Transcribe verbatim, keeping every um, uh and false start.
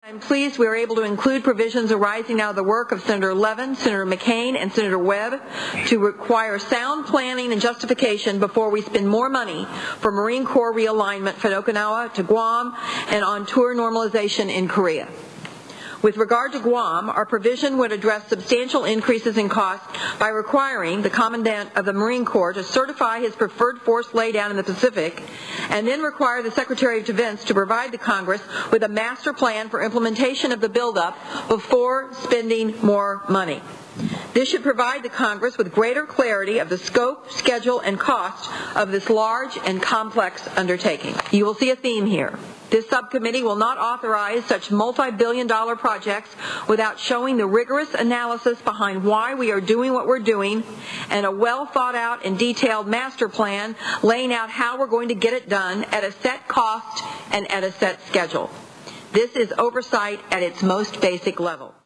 I'm pleased we were able to include provisions arising out of the work of Senator Levin, Senator McCain, and Senator Webb to require sound planning and justification before we spend more money for Marine Corps realignment from Okinawa to Guam and on tour normalization in Korea. With regard to Guam, our provision would address substantial increases in cost by requiring the Commandant of the Marine Corps to certify his preferred force laydown in the Pacific, and then require the Secretary of Defense to provide the Congress with a master plan for implementation of the buildup before spending more money. This should provide the Congress with greater clarity of the scope, schedule, and cost of this large and complex undertaking. You will see a theme here. This subcommittee will not authorize such multi-billion dollar projects without showing the rigorous analysis behind why we are doing what we're doing and a well thought out and detailed master plan laying out how we're going to get it done at a set cost and at a set schedule. This is oversight at its most basic level.